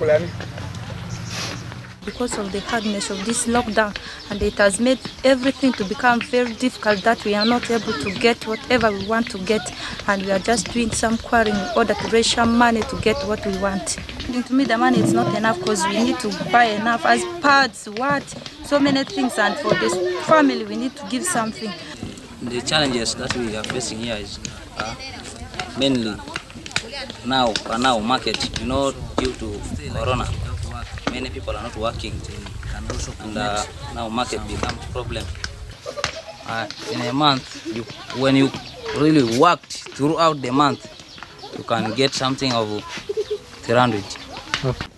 Because of the hardness of this lockdown, and it has made everything to become very difficult, that we are not able to get whatever we want to get, and we are just doing some quarrying in order to raise some money to get what we want. And to me, the money is not enough, because we need to buy enough as pads, so many things, and for this family we need to give something. The challenges that we are facing here is mainly now market, due to Corona. Many people are not working, and now market becomes a problem. In a month, when you really worked throughout the month, you can get something of 300.